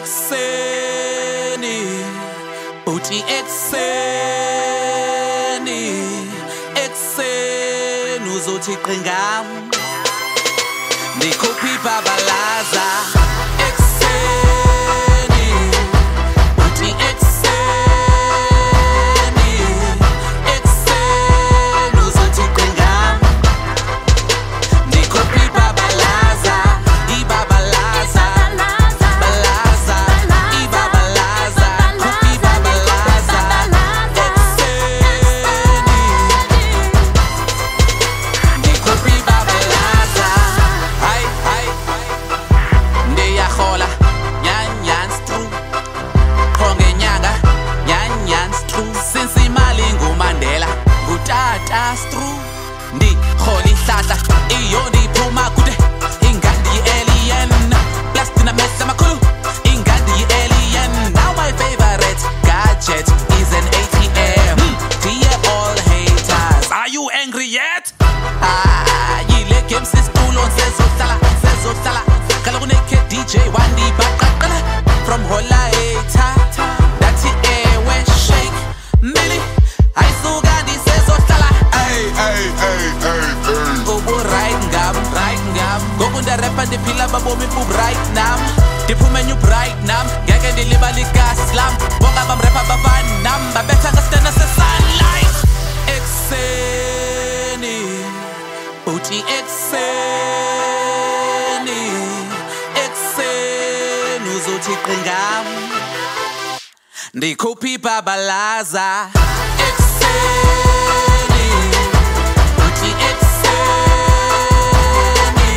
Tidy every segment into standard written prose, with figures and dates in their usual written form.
ekseni, uthi ekseni, ekseni uzothi qingam, ndikhuphi babalaza. Ekseni, uthi ekseni, ekseni uzothi qingam, ndikhuphi babalaza, ibabalaza, balaza, ibabalaza, khuphi babalaza. Ekseni, ndikhuphi babalaza. Hayi hayi ndiyahola nyanyan stru, qho ngenyanga nyanyan stru, since imali ngumandela ngutata stru, ndirhola ihlahla iyo ndiphuma kude, ingadi yi-alien, plus ndinamehlo amakhulu, ingadi yi-alien. Now my favorite gadget is an ATM. Dear all haters, are you angry yet? Yile game sisitulo sezohlala kaloku naked DJ wandibaqaqala from hola hater, ndathi ewe shake mili ayisuka ndisezohlala. Ubu-right ngam ngoku ndarapha ndiphila babomi bu-right nam, ndiphume new bright nam, ngeke ndilibala igasi lam, bonke abamrapha bafani nam babetha ngesitena se-sunlight. Ekseni, uthi ekseni, ekseni uzothi qingam, ndikhuphi babalaza. Ekseni, uthi ekseni,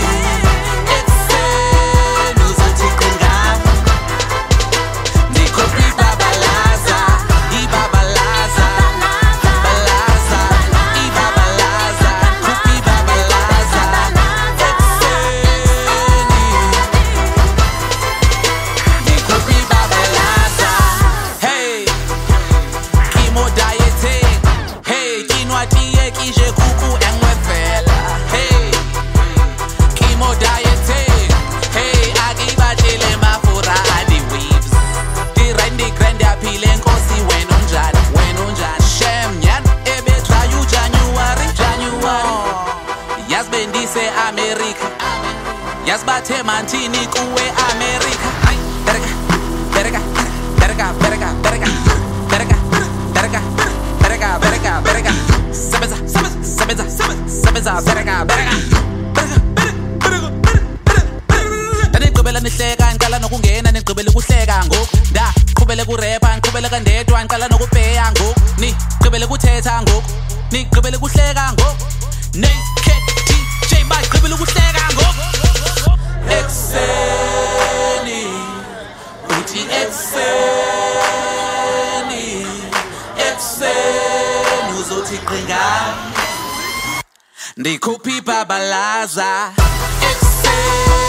ekseni uzothi qingam, ndikhuphi babalaza, ibabalaza, balaza, ibabalaza, khuphi babalaza. Ekseni, ndikhuphi babalaza. Hey, chemo dieting, hey, quinoa tiye kije kuku engwe fela. Hey, chemo dieting, hey, akibatshele mafura adi weaves, ndirendi grand yaphile nkosi wena unjani, wena unjani. Shem nyan ebetrayo January, yazi bendise America, yazi bathe mantini kuwe America. Bereka, sebenza, bereka. Ndanigqibela nihleka, ngiqala nokungena, nigqibele ukuhleka ngoku, ndaqhubele kurepha, ngiqhubele kandedwa, ngiqala nokubheya ngoku, nigqibele kuthetha ngoku, nigqibele kuhleka ngoku, naked DJ bagqibele ukuhleka ngoku. Ekseni, uthi ekseni, ekseni uzothi qingam, ndikhuphi babalaza. Ekseni.